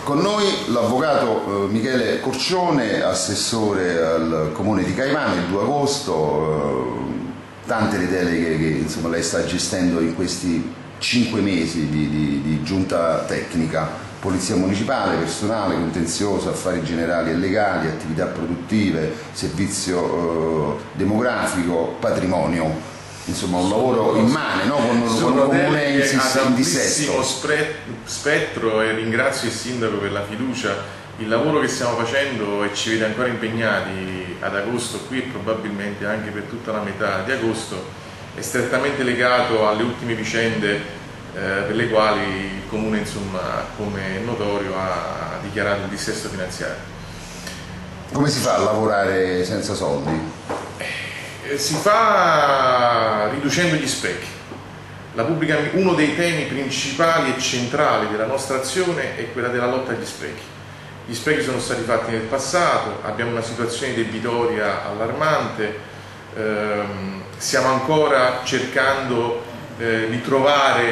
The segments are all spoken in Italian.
Con noi l'avvocato Michele Corcione, assessore al comune di Caivano, il 2 agosto, tante le deleghe che insomma, lei sta gestendo in questi 5 mesi di giunta tecnica, polizia municipale, personale, contenzioso, affari generali e legali, attività produttive, servizio demografico, patrimonio. Insomma, un lavoro immane, no? Con un comune in dissesto. Spettro, e ringrazio il sindaco per la fiducia. Il lavoro che stiamo facendo e ci vede ancora impegnati ad agosto qui e probabilmente anche per tutta la metà di agosto è strettamente legato alle ultime vicende per le quali il comune, insomma, come è notorio, ha dichiarato il dissesto finanziario. Come si fa a lavorare senza soldi? Si fa riducendo gli sprechi. Uno dei temi principali e centrali della nostra azione è quella della lotta agli sprechi. Gli sprechi sono stati fatti nel passato, abbiamo una situazione debitoria allarmante, stiamo ancora cercando di trovare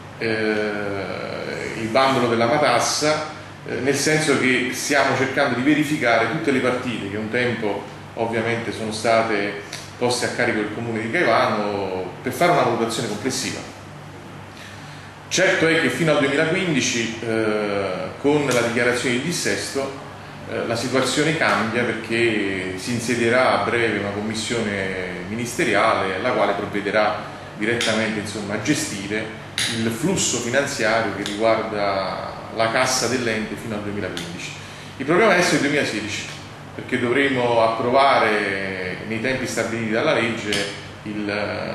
il bandolo della matassa, nel senso che stiamo cercando di verificare tutte le partite che un tempo ovviamente sono state poste a carico del comune di Caivano per fare una valutazione complessiva. Certo è che fino al 2015 con la dichiarazione di dissesto la situazione cambia, perché si insedierà a breve una commissione ministeriale la quale provvederà direttamente, insomma, a gestire il flusso finanziario che riguarda la cassa dell'ente fino al 2015. Il problema adesso è il 2016, perché dovremo approvare nei tempi stabiliti dalla legge il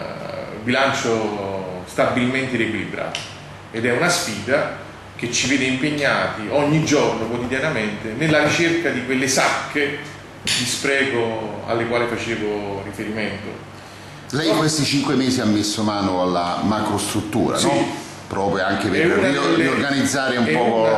bilancio stabilmente riequilibrato, ed è una sfida che ci vede impegnati ogni giorno, quotidianamente, nella ricerca di quelle sacche di spreco alle quali facevo riferimento. Lei in questi 5 mesi ha messo mano alla macrostruttura, sì, no? Proprio anche per riorganizzare un po'.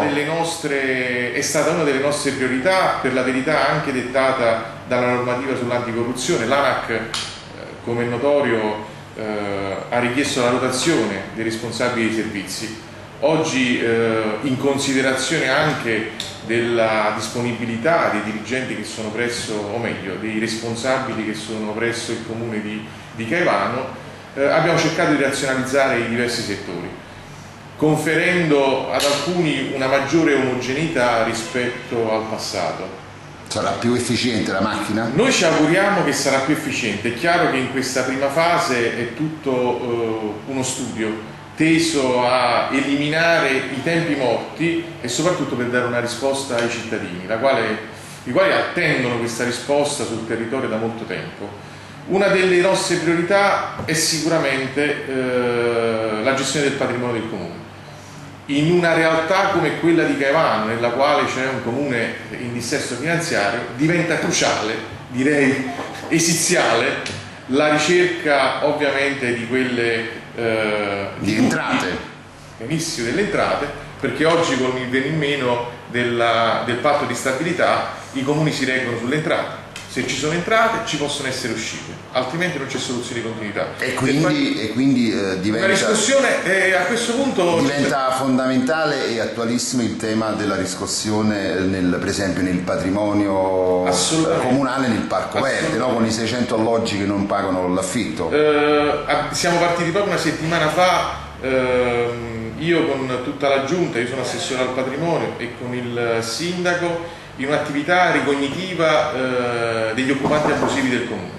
È stata una delle nostre priorità, per la verità anche dettata dalla normativa sull'anticorruzione. L'ANAC, come è notorio, ha richiesto la rotazione dei responsabili dei servizi. Oggi, in considerazione anche della disponibilità dei dirigenti che sono presso, o meglio, dei responsabili che sono presso il comune di Caivano, abbiamo cercato di razionalizzare i diversi settori, conferendo ad alcuni una maggiore omogeneità rispetto al passato. Sarà più efficiente la macchina? Noi ci auguriamo che sarà più efficiente. È chiaro che in questa prima fase è tutto uno studio teso a eliminare i tempi morti e soprattutto per dare una risposta ai cittadini, i quali attendono questa risposta sul territorio da molto tempo. Una delle nostre priorità è sicuramente la gestione del patrimonio del comune. In una realtà come quella di Caivano, nella quale c'è un comune in dissesto finanziario, diventa cruciale, direi esiziale, la ricerca ovviamente di quelle entrate. Benissimo, delle entrate, perché oggi con il venir meno del patto di stabilità i comuni si reggono sulle entrate. Se ci sono entrate ci possono essere uscite, altrimenti non c'è soluzione di continuità. E quindi diventa, la discussione a questo punto diventa fondamentale e attualissimo il tema della riscossione, per esempio nel patrimonio comunale, nel Parco Verde, no? Con i 600 alloggi che non pagano l'affitto. Siamo partiti proprio una settimana fa, io con tutta la giunta, io sono assessore al patrimonio, e con il sindaco, in un'attività ricognitiva degli occupanti abusivi del comune,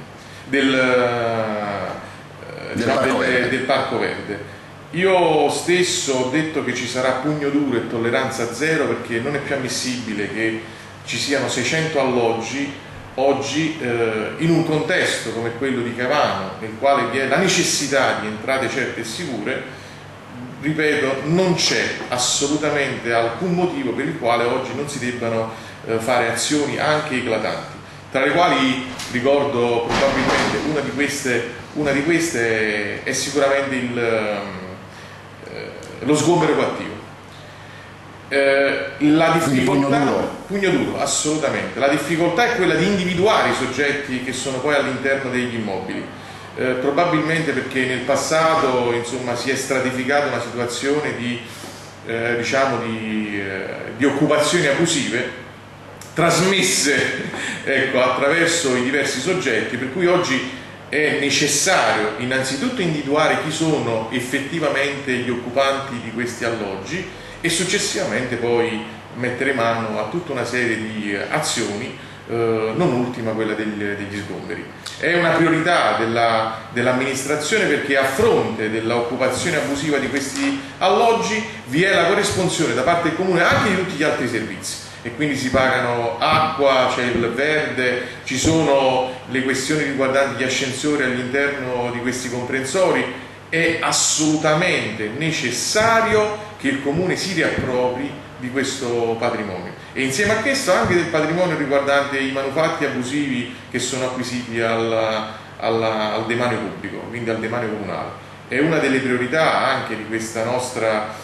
del Parco Verde. Io stesso ho detto che ci sarà pugno duro e tolleranza zero, perché non è più ammissibile che ci siano 600 alloggi oggi in un contesto come quello di Caivano, nel quale vi è la necessità di entrate certe e sicure. Ripeto, non c'è assolutamente alcun motivo per il quale oggi non si debbano fare azioni anche eclatanti, tra le quali ricordo probabilmente una di queste è sicuramente lo sgombero coattivo. La difficoltà, pugno duro, assolutamente. La difficoltà è quella di individuare i soggetti che sono poi all'interno degli immobili. Probabilmente perché nel passato, insomma, si è stratificata una situazione di diciamo di occupazioni abusive trasmesse ecco, attraverso i diversi soggetti, per cui oggi è necessario innanzitutto individuare chi sono effettivamente gli occupanti di questi alloggi e successivamente poi mettere mano a tutta una serie di azioni, non ultima quella degli sgomberi. È una priorità dell'amministrazione perché a fronte dell'occupazione abusiva di questi alloggi vi è la corresponsione da parte del comune anche di tutti gli altri servizi, e quindi si pagano acqua, c'è il verde, ci sono le questioni riguardanti gli ascensori all'interno di questi comprensori. È assolutamente necessario che il comune si riappropri di questo patrimonio e insieme a questo anche del patrimonio riguardante i manufatti abusivi che sono acquisiti al demanio pubblico, quindi al demanio comunale. È una delle priorità anche di questa nostra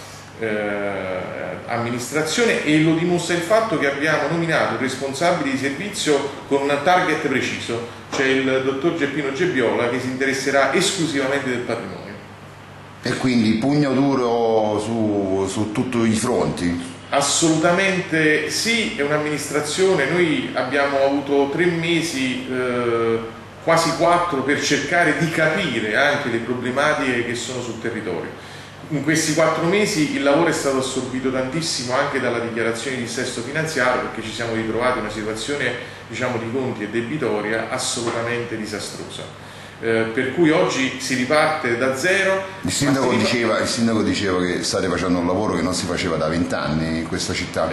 amministrazione, e lo dimostra il fatto che abbiamo nominato responsabili di servizio con un target preciso, c'è il dottor Geppino Gebbiola che si interesserà esclusivamente del patrimonio. E quindi pugno duro su tutti i fronti? Assolutamente sì, è un'amministrazione, noi abbiamo avuto 3 mesi, quasi 4, per cercare di capire anche le problematiche che sono sul territorio. In questi 4 mesi il lavoro è stato assorbito tantissimo anche dalla dichiarazione di dissesto finanziario, perché ci siamo ritrovati in una situazione, diciamo, di conti e debitoria assolutamente disastrosa. Per cui oggi si riparte da zero. Il sindaco diceva che state facendo un lavoro che non si faceva da 20 anni in questa città.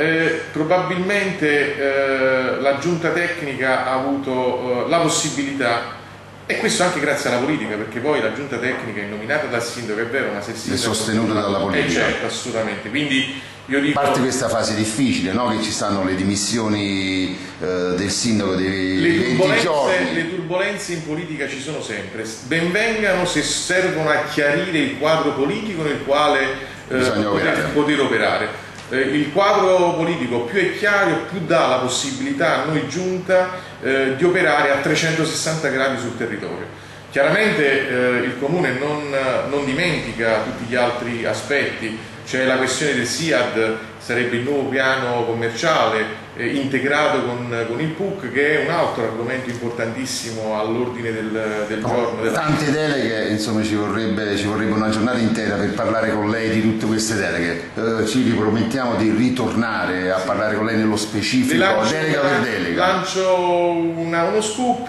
Probabilmente la giunta tecnica ha avuto la possibilità, e questo anche grazie alla politica, perché poi la giunta tecnica è nominata dal sindaco, è vero, ma se il sindaco è sostenuta dalla politica. Certo, assolutamente. Quindi io dico, a parte questa fase difficile, no? Che ci stanno le dimissioni del sindaco dei 20 giorni. Le turbolenze in politica ci sono sempre, benvengano se servono a chiarire il quadro politico nel quale poter operare. Il quadro politico più è chiaro, più dà la possibilità a noi giunta di operare a 360 gradi sul territorio. Chiaramente il Comune non dimentica tutti gli altri aspetti, c'è la questione del SIAD, sarebbe il nuovo piano commerciale integrato con il PUC, che è un altro argomento importantissimo all'ordine del giorno. Tante deleghe, insomma ci vorrebbe una giornata intera per parlare con lei di tutte queste deleghe. Ci ripromettiamo di ritornare a parlare con lei nello specifico, delega per delega. Lancio uno scoop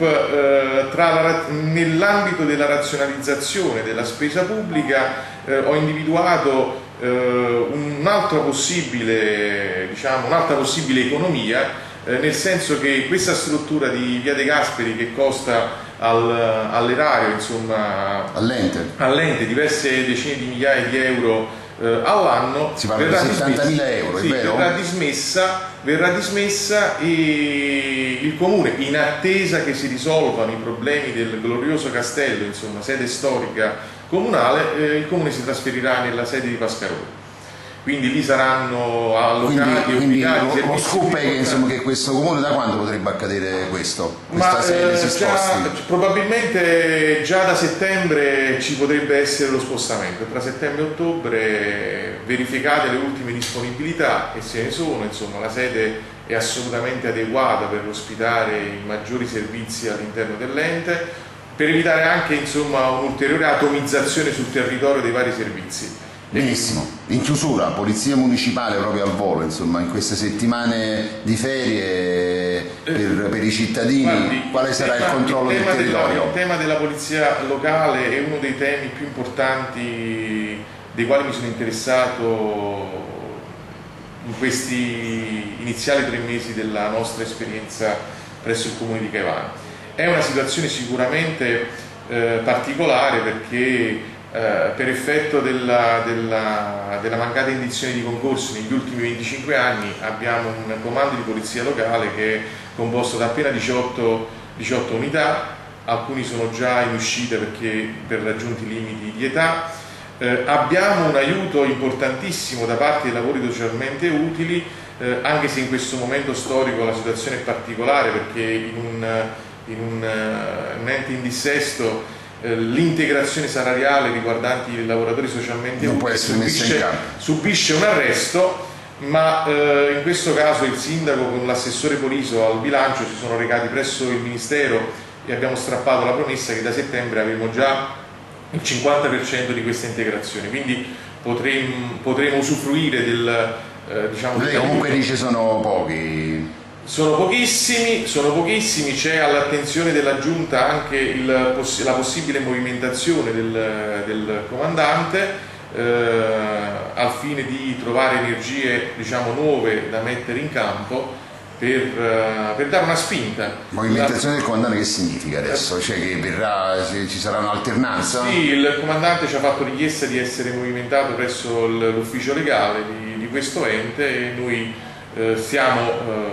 nell'ambito della razionalizzazione della spesa pubblica. Ho individuato un'altra possibile economia, nel senso che questa struttura di Via De Gasperi, che costa all'erario, insomma all'ente diverse decine di migliaia di euro all'anno, si parla di 70.000 euro, sì, è vero? verrà dismessa, e il Comune, in attesa che si risolvano i problemi del glorioso castello, insomma sede storica comunale, il Comune si trasferirà nella sede di Pascarolo. Quindi lì saranno allocati e ubicati. Lo scoop è che, insomma, che questo comune, da quando potrebbe accadere questo? Probabilmente già da settembre ci potrebbe essere lo spostamento, tra settembre e ottobre, verificate le ultime disponibilità, e se ne sono, insomma, la sede è assolutamente adeguata per ospitare i maggiori servizi all'interno dell'ente, per evitare anche, insomma, un'ulteriore atomizzazione sul territorio dei vari servizi. Benissimo, in chiusura, Polizia Municipale proprio al volo, insomma, in queste settimane di ferie per i cittadini, guardi, quale sarà il controllo del territorio? Il tema della polizia locale è uno dei temi più importanti dei quali mi sono interessato in questi iniziali 3 mesi della nostra esperienza presso il Comune di Caivano. È una situazione sicuramente particolare, perché per effetto della mancata indizione di concorsi negli ultimi 25 anni abbiamo un comando di polizia locale che è composto da appena 18 unità, alcuni sono già in uscita perché per raggiunti limiti di età. Abbiamo un aiuto importantissimo da parte dei lavori socialmente utili, anche se in questo momento storico la situazione è particolare, perché in un ente in dissesto l'integrazione salariale riguardanti i lavoratori socialmente non può essere messa in campo. Subisce un arresto, ma in questo caso il sindaco con l'assessore Poliso al bilancio si sono recati presso il Ministero e abbiamo strappato la promessa che da settembre avremo già il 50% di questa integrazione, quindi potremo usufruire del diciamo. Lei comunque dice sono pochi. Sono pochissimi, c'è all'attenzione della Giunta anche la possibile movimentazione del comandante al fine di trovare energie, diciamo, nuove da mettere in campo per dare una spinta. Movimentazione del comandante che significa adesso? Cioè che ci sarà un'alternanza? Sì, il comandante ci ha fatto richiesta di essere movimentato presso l'ufficio legale di questo ente e noi stiamo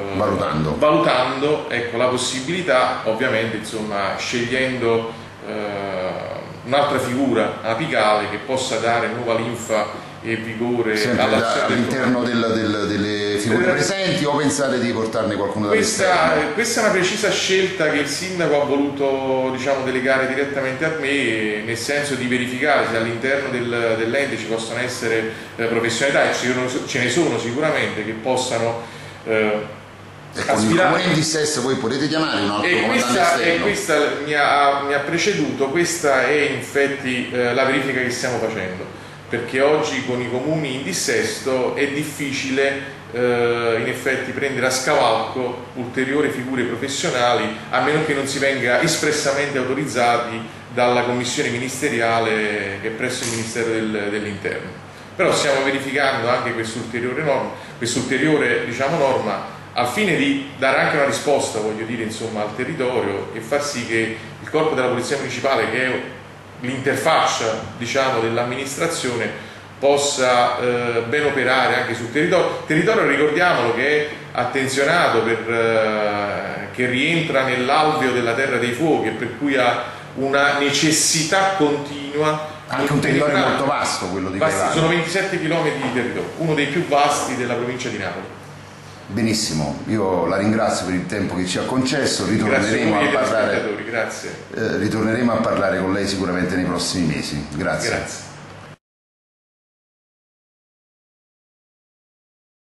valutando ecco, la possibilità, ovviamente insomma, scegliendo un'altra figura apicale che possa dare nuova linfa e vigore all'interno delle figure presenti, o pensate di portarne qualcuno dall'esterno? Questa è una precisa scelta che il sindaco ha voluto, diciamo, delegare direttamente a me, nel senso di verificare se all'interno dell'ente ci possono essere professionalità, e ce ne sono sicuramente, che possano e con il comune in dissesto voi potete chiamare un altro comandante esterno. E questa mi ha preceduto, questa è in effetti la verifica che stiamo facendo, perché oggi con i comuni in dissesto è difficile in effetti prendere a scavalco ulteriori figure professionali, a meno che non si venga espressamente autorizzati dalla commissione ministeriale che è presso il Ministero dell'Interno. Però stiamo verificando anche quest'ulteriore diciamo, norma al fine di dare anche una risposta, voglio dire, insomma, al territorio e far sì che il corpo della Polizia Municipale, che è l'interfaccia, diciamo, dell'amministrazione, possa ben operare anche sul territorio, ricordiamolo, che è attenzionato che rientra nell'alveo della terra dei fuochi e per cui ha una necessità continua. Anche un territorio molto vasto quello di Caivano. Sono 27 km di territorio, uno dei più vasti della provincia di Napoli. Benissimo, io la ringrazio per il tempo che ci ha concesso, ritorneremo a parlare con lei sicuramente nei prossimi mesi. Grazie.